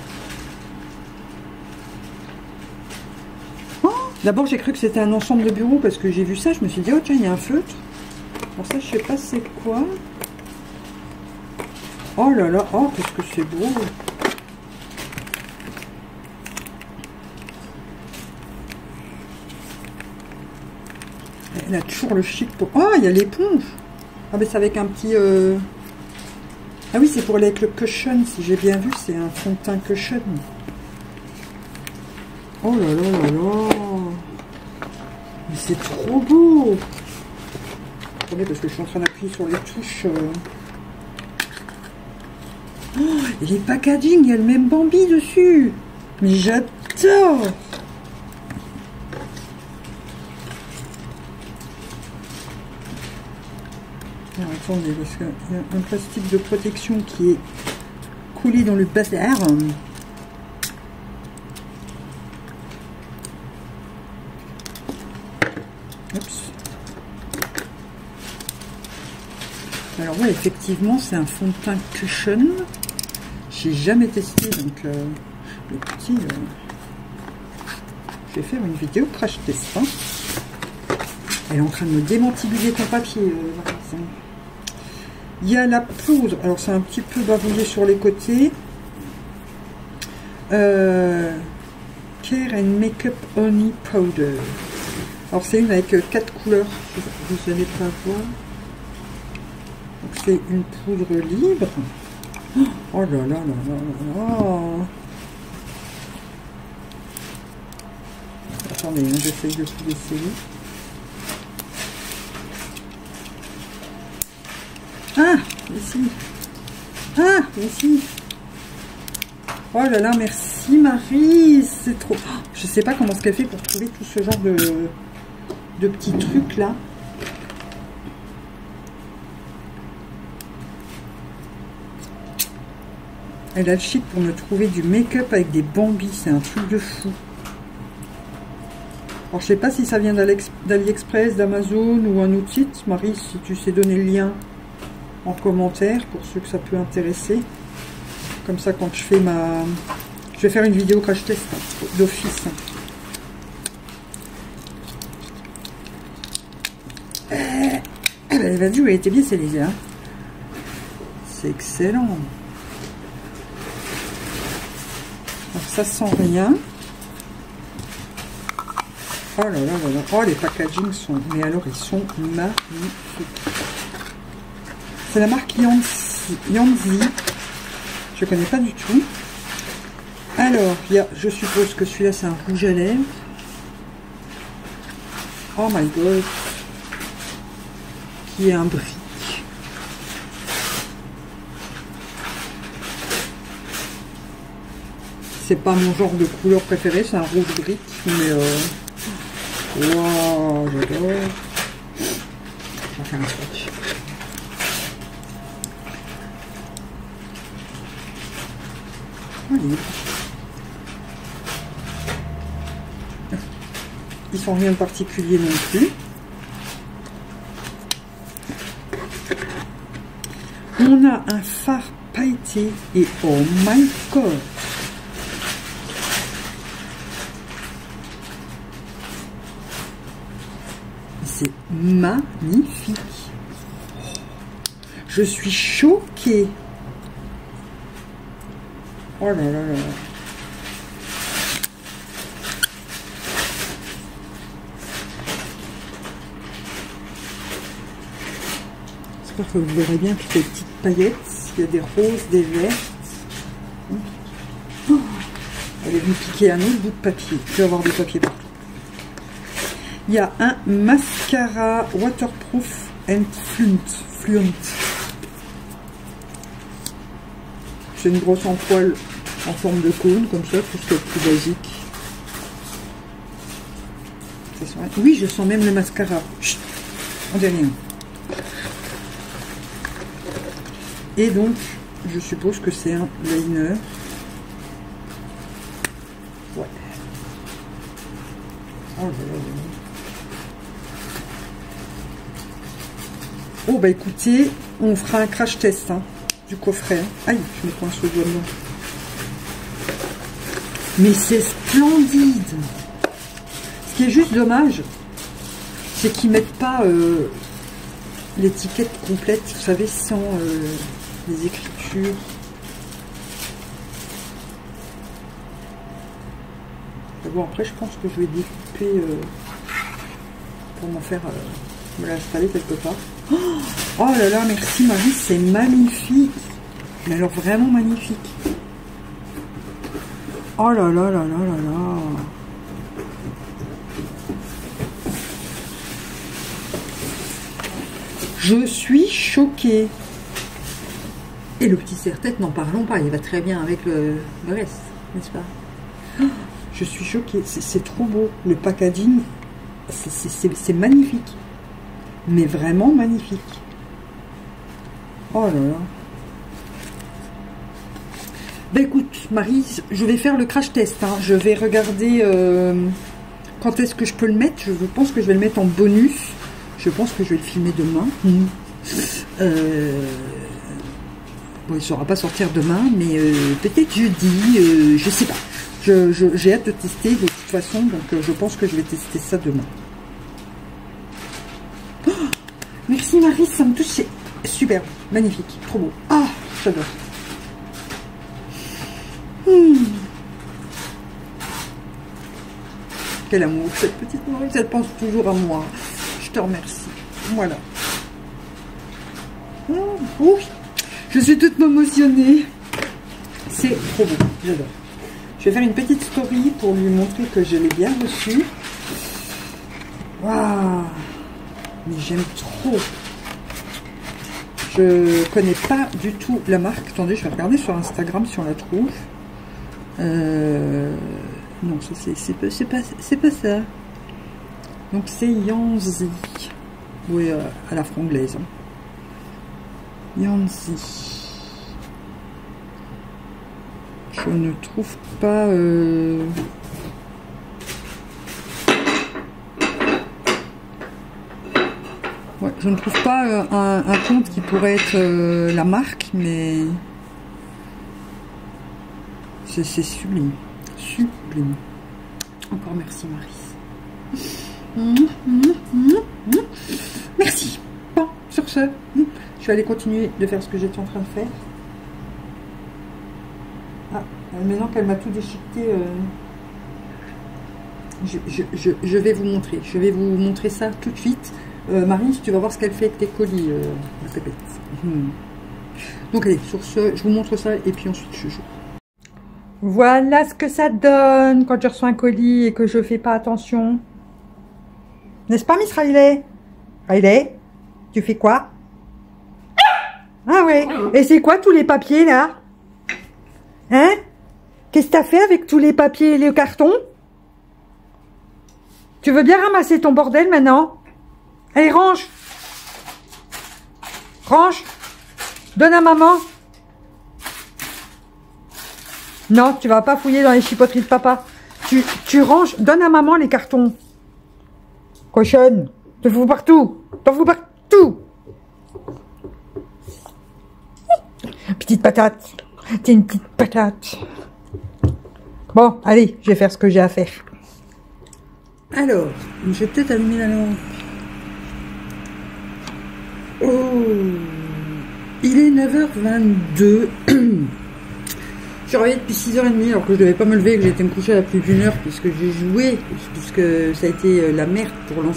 D'abord j'ai cru que c'était un ensemble de bureaux parce que j'ai vu ça, je me suis dit oh tiens il y a un feutre. Alors ça je sais pas c'est quoi. Oh là là, oh, qu'est-ce que c'est beau. Elle a toujours le chic pour... Oh, il y a l'éponge. Ah, mais c'est avec un petit... Ah oui, c'est pour avec le cushion, si j'ai bien vu, c'est un fond de teint cushion. Oh là là là là. Mais c'est trop beau. Attendez, parce que je suis en train d'appuyer sur les touches. Oh, et les packaging, il y a le même Bambi dessus. Mais j'adore. Alors, attendez, parce qu'il y a un plastique de protection qui est collé dans le bazar. Oups. Alors ouais, effectivement, c'est un fond de teint cushion. J'ai jamais testé, donc le petit... je vais faire une vidéo crash test. Hein. Elle est en train de me démantibuler ton papier. Il y a la poudre. Alors c'est un petit peu bavouillé sur les côtés. Care and Makeup Honey Powder. Alors c'est une avec 4 couleurs. Vous n'allez pas voir. Donc c'est une poudre libre. Oh là là là là là. Attendez, hein, j'essaye de tout essayer. Ah, ici. Ah, ici. Oh là là, merci Marie. C'est trop... Oh, je sais pas comment ce qu'elle fait pour trouver tout ce genre de petits trucs là. Elle a le chic pour me trouver du make-up avec des Bambis. C'est un truc de fou. Alors je sais pas si ça vient d'AliExpress, d'Amazon ou un autre site. Marie, si tu sais donner le lien en commentaire pour ceux que ça peut intéresser. Comme ça, quand je fais ma... Je vais faire une vidéo crash test d'office. Ben, vas-y, elle était bien scellée. Hein. C'est excellent. Alors ça sent rien. Oh là là là là. Oh, les packaging sont... Mais alors, ils sont magnifiques. C'est la marque Yanzi. Je connais pas du tout. Alors, il y a, je suppose que celui-là, c'est un rouge à lèvres. Oh my god. Qui est un brick. C'est pas mon genre de couleur préférée, c'est un rouge brick, mais waouh, j'adore. On va faire un swatch. Allez. Ils sont rien de particulier non plus. On a un fard pailleté et oh my god. C'est magnifique. Je suis choquée. Oh là là là là. J'espère que vous verrez bien toutes les petites paillettes. Il y a des roses, des vertes. Oh. Elle est venue piquer un autre bout de papier. Je vais avoir du papier partout. Il y a un mascara waterproof and fluent. C'est une brosse en poil en forme de cône, comme ça, tout ce qui est plus basique. Oui, je sens même le mascara. Chut, on dit rien. Et donc, je suppose que c'est un liner. Ouais. Oh là là là. Oh bah écoutez, on fera un crash test hein, du coffret. Aïe, je me coince le doigt dedans. Mais c'est splendide. Ce qui est juste dommage, c'est qu'ils mettent pas l'étiquette complète, vous savez, sans des écritures. Mais bon, après, je pense que je vais découper pour m'en faire, me l'installer quelque part. Oh là là, merci Marie, c'est magnifique. Mais alors vraiment magnifique. Oh là là là là là là. Je suis choquée. Et le petit serre-tête, n'en parlons pas, il va très bien avec le reste, n'est-ce pas? Oh, je suis choquée, c'est trop beau. Le packaging, c'est magnifique. Mais vraiment magnifique. Oh là là. Ben écoute, Marie, je vais faire le crash test. Hein. Je vais regarder quand est-ce que je peux le mettre. Je pense que je vais le mettre en bonus. Je pense que je vais le filmer demain. Bon, il ne saura pas sortir demain, mais peut-être jeudi, je sais pas. J'ai hâte de tester de toute façon, donc je pense que je vais tester ça demain. Oh, merci Marie, ça me touche, c'est super, magnifique, trop beau. Ah, j'adore. Quel amour, cette petite Maurice, elle pense toujours à moi. Je te remercie. Voilà. Oui, je suis toute émotionnée. C'est trop beau, j'adore. Je vais faire une petite story pour lui montrer que je l'ai bien reçu. Waouh, mais j'aime trop. Je connais pas du tout la marque. Attendez, je vais regarder sur Instagram si on la trouve. Non, c'est pas ça. Donc c'est Yanzi. Oui, à la franglaise. Hein. Yanzi. Je ne trouve pas... Ouais, je ne trouve pas un compte qui pourrait être la marque, mais... C'est sublime. Sublime. Encore merci Marie. Merci. Bon, sur ce, je vais aller continuer de faire ce que j'étais en train de faire. Ah, maintenant qu'elle m'a tout déchiqueté, je vais vous montrer. Je vais vous montrer ça tout de suite. Marie, tu vas voir ce qu'elle fait avec tes colis, la pépette. Donc allez, sur ce, je vous montre ça et puis ensuite je joue. Voilà ce que ça donne quand je reçois un colis et que je fais pas attention. N'est-ce pas, Miss Riley? Riley, tu fais quoi? Ah ouais. Et c'est quoi tous les papiers là? Hein? Qu'est-ce que t'as fait avec tous les papiers et les cartons? Tu veux bien ramasser ton bordel maintenant? Allez, range. Range. Donne à maman. Non, tu vas pas fouiller dans les chipoteries de papa. Tu ranges. Donne à maman les cartons. Cochonne. T'en fous partout. T'en fous partout. Petite patate. T'es une petite patate. Bon, allez, je vais faire ce que j'ai à faire. Alors, je vais peut-être allumer la lampe. Oh, il est 9h22. Je suis réveillée depuis 6h30 alors que je devais pas me lever, que j'ai été me coucher à plus d'1 heure puisque j'ai joué, puisque ça a été la merde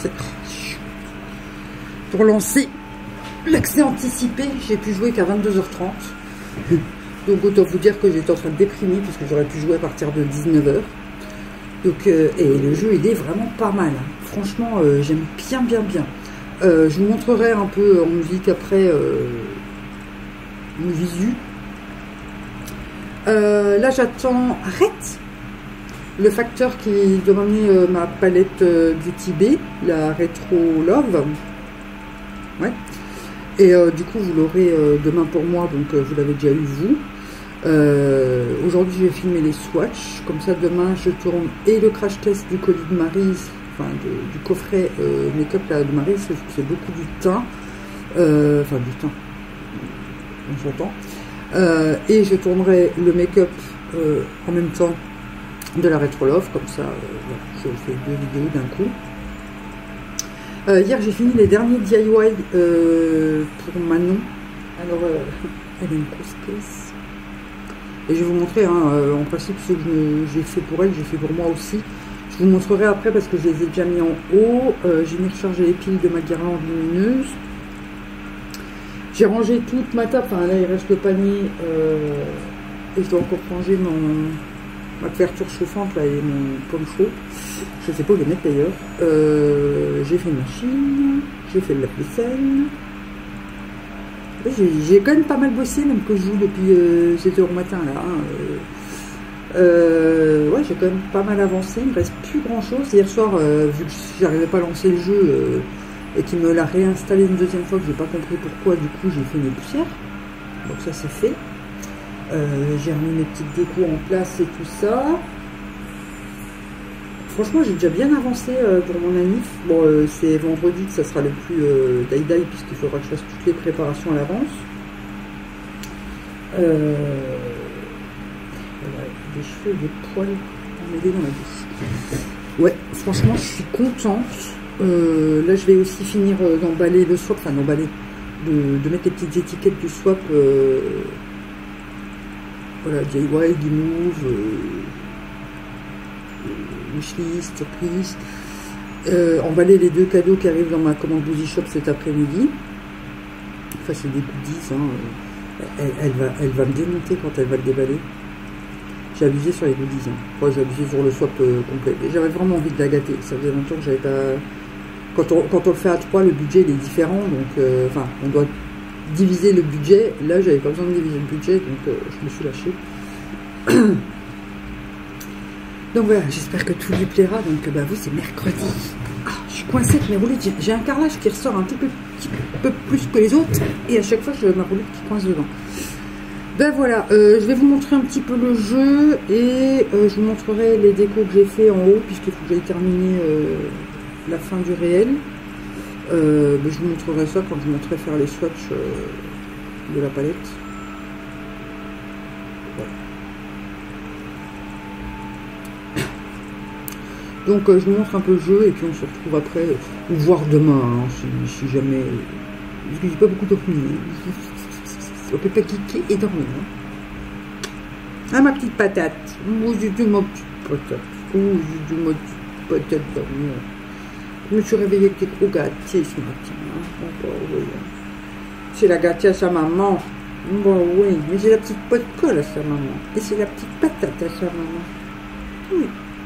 pour lancer l'accès anticipé. J'ai pu jouer qu'à 22h30. Donc autant vous dire que j'étais en train de déprimer puisque j'aurais pu jouer à partir de 19h. Donc, et le jeu il est vraiment pas mal. Hein. Franchement, j'aime bien. Je vous montrerai un peu en musique après une visu. Là j'attends, arrête, le facteur qui doit m'amener ma palette Beauty Bay, la Retro Love. Ouais. Et du coup vous l'aurez demain pour moi, donc vous l'avez déjà eu vous. Aujourd'hui je vais filmer les swatchs, comme ça demain je tourne et le crash test du colis de Marie, enfin du coffret make-up de Marie, c'est beaucoup du teint, enfin du teint, on s'entend. Et je tournerai le make-up en même temps de la Retro Love, comme ça voilà, je fais 2 vidéos d'un coup. Hier j'ai fini les derniers DIY pour Manon. Alors Elle a une grosse caisse. Et je vais vous montrer, hein, en principe, ce que j'ai fait pour elle, j'ai fait pour moi aussi. Je vous montrerai après parce que je les ai déjà mis en haut. J'ai mis recharger les piles de ma guirlande lumineuse. J'ai rangé toute ma table. Enfin, là, il reste le panier. Et je dois encore ranger ma couverture chauffante là, et mon poncho. Je sais pas où les mettre d'ailleurs. J'ai fait une machine. J'ai fait le lave-vaisselle. J'ai quand même pas mal bossé, même que je joue depuis 7h au matin là. Hein, ouais, j'ai quand même pas mal avancé. Il me reste plus grand chose. Hier soir, vu que j'arrivais pas à lancer le jeu et qu'il me l'a réinstallé une deuxième fois, que j'ai pas compris pourquoi, du coup j'ai fait mes poussières. Donc ça c'est fait. J'ai remis mes petites décos en place et tout ça. Franchement, j'ai déjà bien avancé pour mon anniv. Bon, c'est vendredi que ça sera le plus die-die, puisqu'il faudra que je fasse toutes les préparations à l'avance. Voilà, des cheveux, des poils emmêlés dans la bouche. Ouais, franchement, je suis contente. Là, je vais aussi finir d'emballer le swap, enfin d'emballer, de mettre les petites étiquettes du swap. Voilà, DIY, Move. Wishlist, surprise, emballer les 2 cadeaux qui arrivent dans ma commande Boozy Shop cet après-midi. Enfin, c'est des goodies, hein. Elle va me démonter quand elle va le déballer. J'ai abusé sur les goodies, hein. Moi, j'ai abusé sur le swap complet. J'avais vraiment envie de la gâter. Ça faisait longtemps que j'avais pas. Quand on le fait à 3, le budget il est différent, donc enfin, on doit diviser le budget. Là, j'avais pas besoin de diviser le budget, donc je me suis lâchée. Donc voilà, j'espère que tout lui plaira. Donc bah vous, c'est mercredi. Ah, je suis coincée avec mes roulettes. J'ai un carrelage qui ressort un petit peu plus que les autres. Et à chaque fois, j'ai ma roulette qui coince dedans. Ben voilà, je vais vous montrer un petit peu le jeu. Et je vous montrerai les décos que j'ai fait en haut, puisqu'il faut que j'aille terminer la fin du réel. Ben, je vous montrerai ça quand je vous montrerai faire les swatchs de la palette. Donc je vous montre un peu le jeu et puis on se retrouve après, ou voir demain, hein, si jamais... Parce que j'ai pas beaucoup dormi. On peut pas cliquer et dormir. Hein. Ah, ma petite patate. Oh, j'ai dit ma petite patate. Oh, j'ai dit ma petite patate dormir. Je me suis réveillée avec des gros gâtiers ce matin. Hein. Oh, oui. C'est la gâtée à sa maman. Bon oui, mais c'est la petite pot de colle à sa maman. Et c'est la petite patate à sa maman. Oui.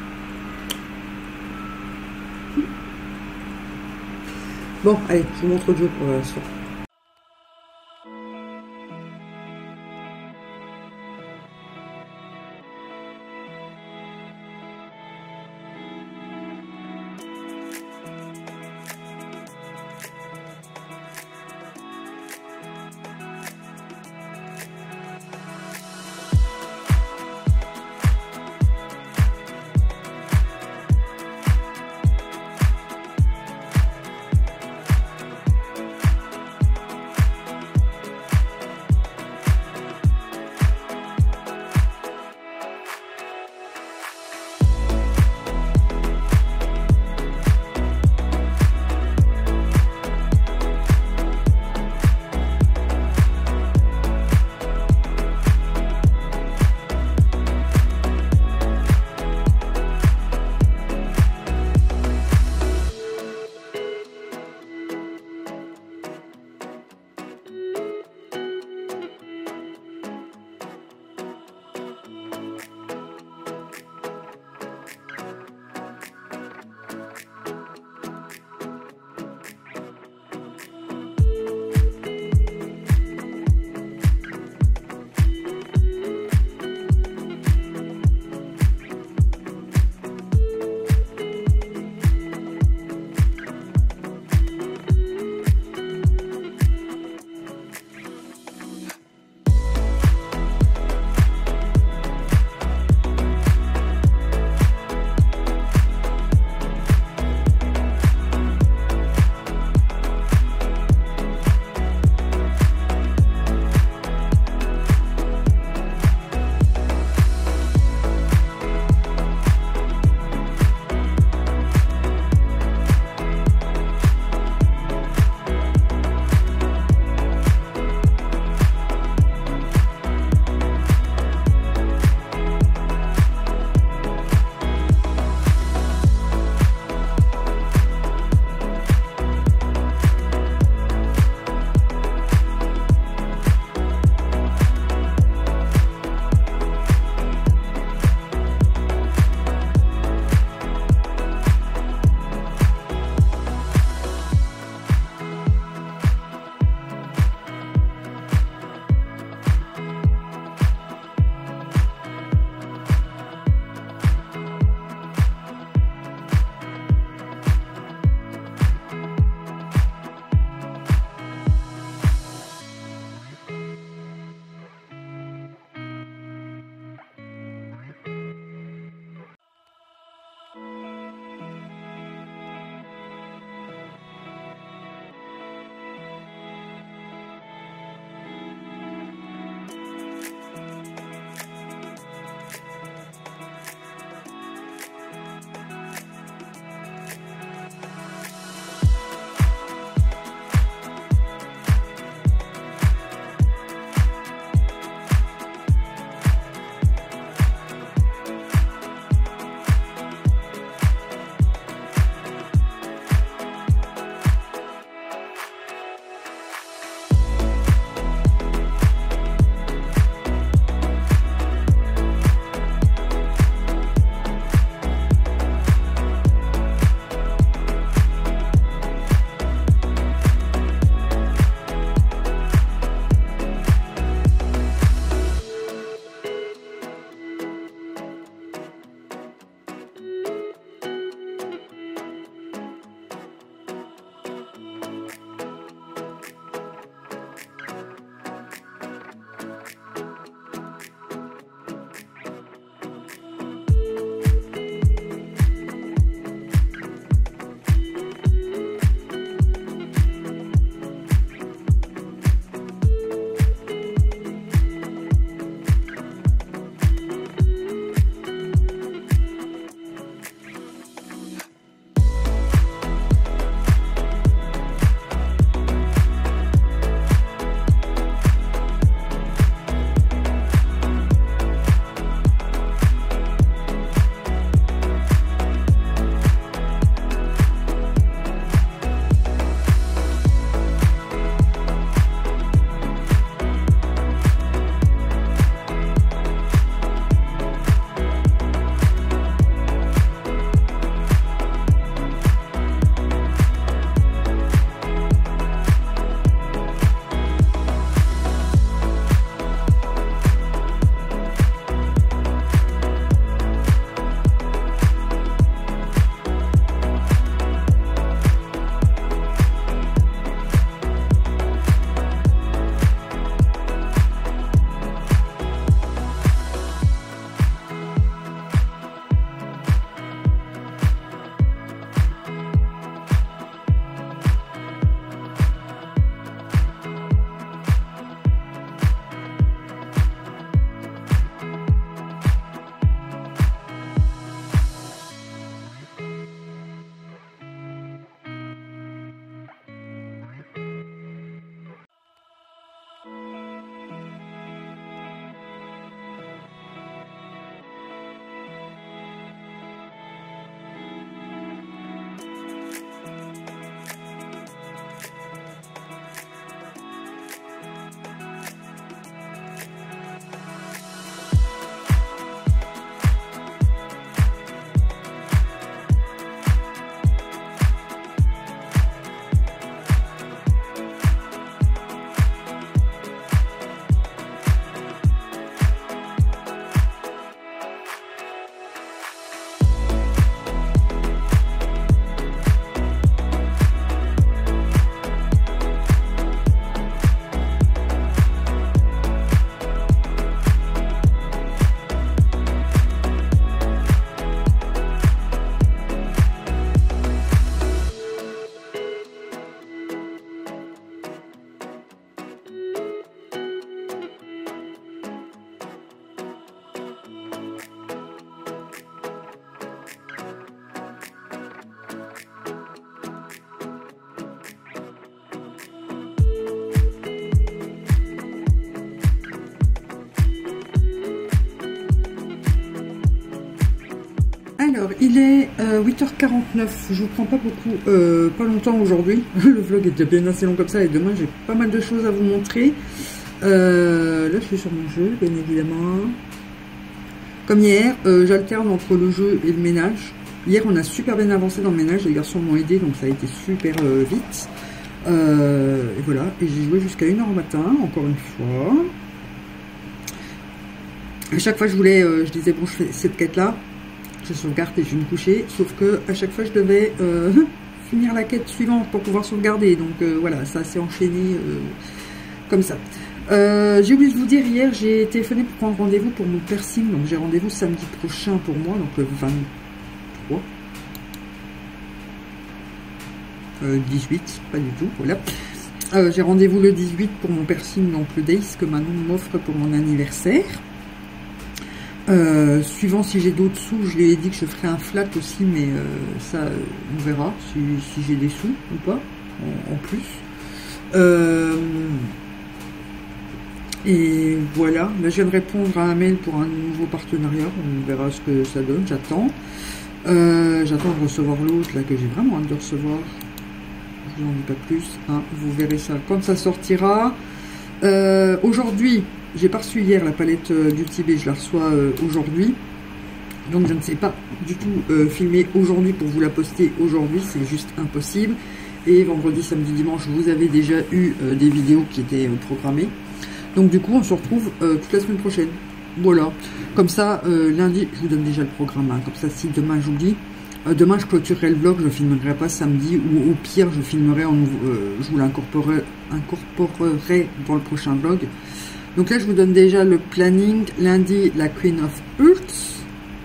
Bon, allez, je vous montre le jeu pour l'instant. Alors, il est 8h49, je vous prends pas beaucoup, pas longtemps aujourd'hui. Le vlog est déjà bien assez long comme ça et demain j'ai pas mal de choses à vous montrer. Là, je suis sur mon jeu, bien évidemment. Comme hier, j'alterne entre le jeu et le ménage. Hier, on a super bien avancé dans le ménage, les garçons m'ont aidé, donc ça a été super vite. Et voilà, et j'ai joué jusqu'à 1h au matin, encore une fois. À chaque fois, je disais, bon, je fais cette quête-là, je sauvegarde et je vais me coucher. Sauf que à chaque fois, je devais finir la quête suivante pour pouvoir sauvegarder. Donc voilà, ça s'est enchaîné comme ça. J'ai oublié de vous dire, hier, j'ai téléphoné pour prendre rendez-vous pour mon piercing. Donc j'ai rendez-vous samedi prochain pour moi, donc le 23. 18, pas du tout, voilà. J'ai rendez-vous le 18 pour mon piercing, donc le Days que Manon m'offre pour mon anniversaire. Suivant si j'ai d'autres sous, je lui ai dit que je ferai un flat aussi, mais ça on verra si j'ai des sous ou pas en plus. Et voilà, là, je viens de répondre à un mail pour un nouveau partenariat, on verra ce que ça donne, j'attends. J'attends de recevoir l'autre là que j'ai vraiment hâte de recevoir. Je n'en dis pas plus, hein. Vous verrez ça quand ça sortira. Aujourd'hui, j'ai pas reçu hier la palette du Tibet, je la reçois aujourd'hui. Donc je ne sais pas du tout filmer aujourd'hui pour vous la poster aujourd'hui, c'est juste impossible. Et vendredi, samedi, dimanche, vous avez déjà eu des vidéos qui étaient programmées. Donc du coup, on se retrouve toute la semaine prochaine. Voilà. Comme ça, lundi, je vous donne déjà le programme. Hein. Comme ça, si demain j'oublie, demain je clôturerai le vlog, je ne filmerai pas samedi, ou au pire, je filmerai en nouveau, je vous l'incorporerai dans le prochain vlog. Donc là, je vous donne déjà le planning. Lundi, la Queen of Earth.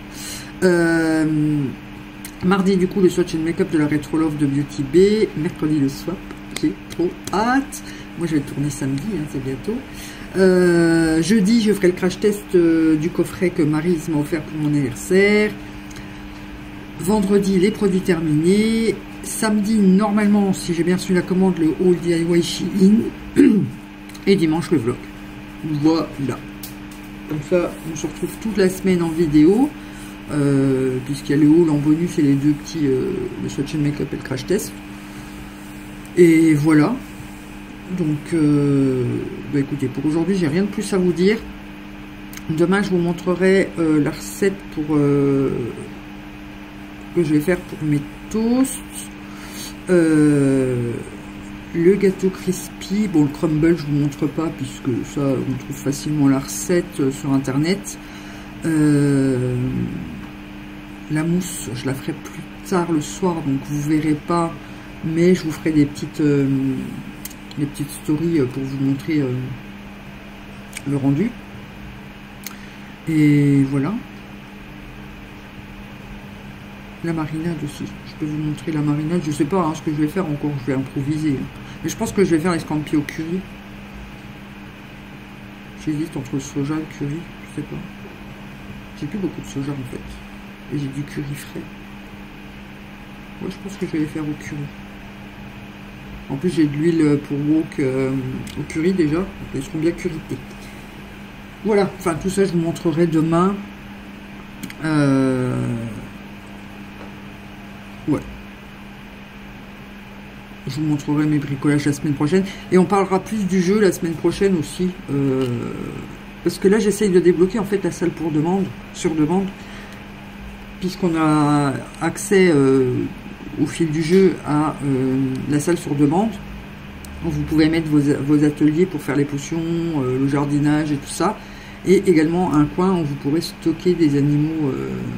Mardi, du coup, le swatch and make-up de la Retro Love de Beauty Bay. Mercredi, le swap. J'ai trop hâte. Moi, je vais tourner samedi, hein, c'est bientôt. Jeudi, je ferai le crash test du coffret que Maryse m'a offert pour mon anniversaire. Vendredi, les produits terminés. Samedi, normalement, si j'ai bien reçu la commande, le haul DIY Shein. Et dimanche, le vlog. Voilà. Comme ça, on se retrouve toute la semaine en vidéo. Puisqu'il y a le haul en bonus et les deux petits, le swatch and make-up et le crash test. Et voilà. Donc, bah écoutez, pour aujourd'hui, j'ai rien de plus à vous dire. Demain, je vous montrerai la recette pour que je vais faire pour mes toasts. Le gâteau crispy, bon, le crumble, je vous montre pas puisque ça, on trouve facilement la recette sur internet. La mousse, je la ferai plus tard le soir, donc vous verrez pas, mais je vous ferai des petites stories pour vous montrer le rendu. Et voilà. La marinade aussi, je peux vous montrer la marinade. Je sais pas hein, ce que je vais faire encore, je vais improviser, mais je pense que je vais faire les scampi au curry. J'hésite entre le soja et le curry, je sais pas. J'ai plus beaucoup de soja en fait, et j'ai du curry frais. Ouais, je pense que je vais les faire au curry. En plus, j'ai de l'huile pour wok au curry déjà. Donc, elles seront bien currytées. Voilà. Enfin, tout ça, je vous montrerai demain. Ouais. Je vous montrerai mes bricolages la semaine prochaine. Et on parlera plus du jeu la semaine prochaine aussi. Parce que là, j'essaye de débloquer en fait la salle pour demande, sur demande. Puisqu'on a accès au fil du jeu à la salle sur demande. Donc vous pouvez mettre vos ateliers pour faire les potions, le jardinage et tout ça. Et également un coin où vous pourrez stocker des animaux,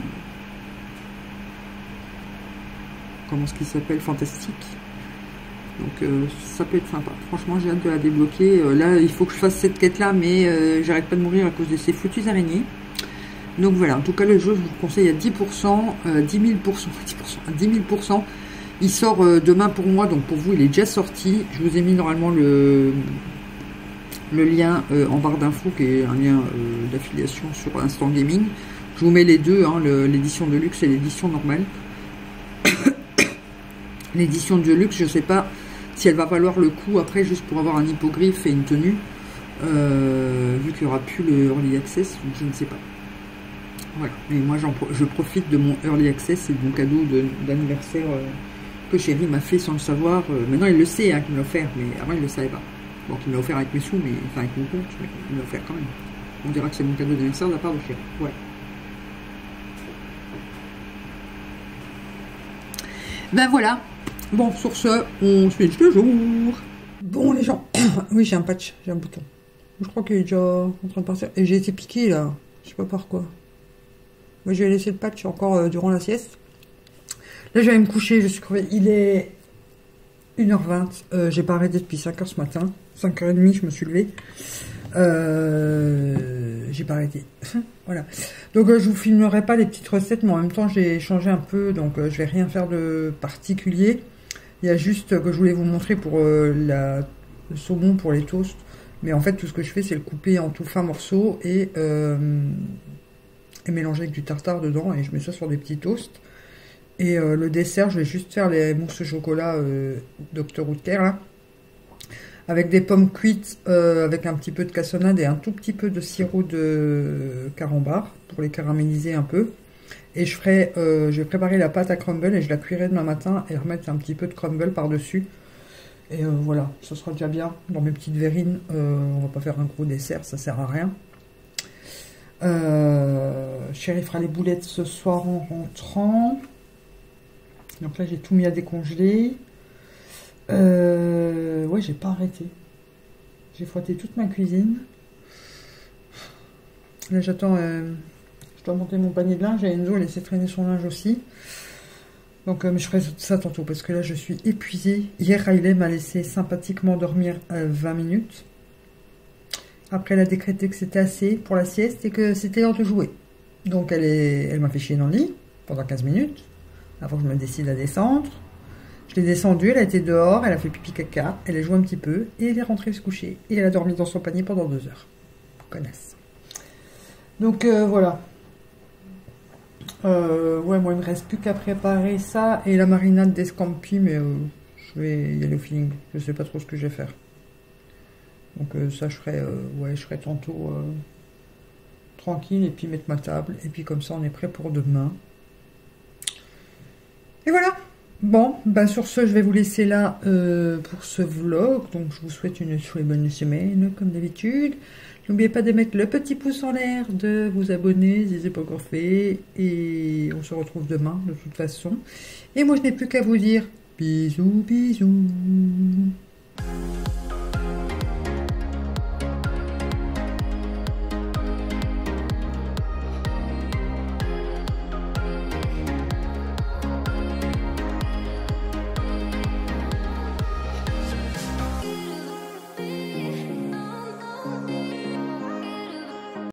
comment est-ce qu'il s'appelle, fantastiques. Donc ça peut être sympa. Franchement, j'ai hâte de la débloquer. Là, il faut que je fasse cette quête-là, mais j'arrête pas de mourir à cause de ces foutues araignées. Donc voilà, en tout cas le jeu je vous le conseille à 10%, 10 000%. Il sort demain pour moi, donc pour vous il est déjà sorti. Je vous ai mis normalement le lien en barre d'infos qui est un lien d'affiliation sur Instant Gaming. Je vous mets les deux, hein, l'édition de luxe et l'édition normale. L'édition de luxe, je sais pas si elle va valoir le coup après juste pour avoir un hippogriffe et une tenue. Vu qu'il n'y aura plus le Early Access, donc je ne sais pas. Voilà. Et moi, je profite de mon early access, c'est mon cadeau d'anniversaire que chérie m'a fait sans le savoir. Maintenant, il le sait hein, qu'il me l'a offert, mais avant, il ne le savait pas. Bon, il me l'a offert avec mes sous, mais enfin avec mon compte, mais il me l'a offert quand même. On dira que c'est mon cadeau d'anniversaire de la part de chérie. Ouais. Ben voilà. Bon, sur ce, on switch le jour. Bon, les gens. Oui, j'ai un patch, j'ai un bouton. Je crois qu'il est déjà en train de partir. Et j'ai été piqué là. Je sais pas par quoi. Moi, je vais laisser le patch encore durant la sieste. Là, je vais me coucher. Je suis crevée. Il est 1h20. J'ai pas arrêté depuis 5h ce matin. 5h30, je me suis levée. J'ai pas arrêté. Voilà. Donc, je vous filmerai pas les petites recettes, mais en même temps, j'ai changé un peu. Donc, je vais rien faire de particulier. Il y a juste que je voulais vous montrer pour le saumon pour les toasts. Mais en fait, tout ce que je fais, c'est le couper en tout fin morceaux et mélanger avec du tartare dedans. Et je mets ça sur des petits toasts. Et le dessert, je vais juste faire les mousses au chocolat Dr. Oetker, là. Avec des pommes cuites, avec un petit peu de cassonade et un tout petit peu de sirop de carambar pour les caraméliser un peu. Et je vais préparer la pâte à crumble et je la cuirai demain matin et remettre un petit peu de crumble par-dessus. Et voilà, ça sera déjà bien. Dans mes petites verrines, on va pas faire un gros dessert, ça sert à rien. Chérie fera les boulettes ce soir en rentrant. Donc là, j'ai tout mis à décongeler. Ouais, j'ai pas arrêté. J'ai frotté toute ma cuisine. Là, j'attends... je dois monter mon panier de linge. Et Enzo a laissé traîner son linge aussi. Donc, mais je ferai ça tantôt parce que là, je suis épuisée. Hier, Riley m'a laissé sympathiquement dormir 20 minutes. Après, elle a décrété que c'était assez pour la sieste et que c'était l'heure de jouer. Donc, elle m'a fait chier dans le lit pendant 15 minutes avant que je me décide à descendre. Je l'ai descendue, elle a été dehors, elle a fait pipi caca, elle a joué un petit peu et elle est rentrée se coucher. Et elle a dormi dans son panier pendant 2 heures. Connasse. Donc, voilà. Ouais, moi, il me reste plus qu'à préparer ça et la marinade des scampi, mais je vais y aller au feeling. Je sais pas trop ce que je vais faire. Donc ça, je ferai tantôt tranquille et puis mettre ma table. Et puis comme ça, on est prêt pour demain. Et voilà. Bon, ben sur ce, je vais vous laisser là pour ce vlog. Donc, je vous souhaite une très bonne semaine, comme d'habitude. N'oubliez pas de mettre le petit pouce en l'air, de vous abonner si ce n'est pas encore fait. Et on se retrouve demain, de toute façon. Et moi, je n'ai plus qu'à vous dire bisous, bisous.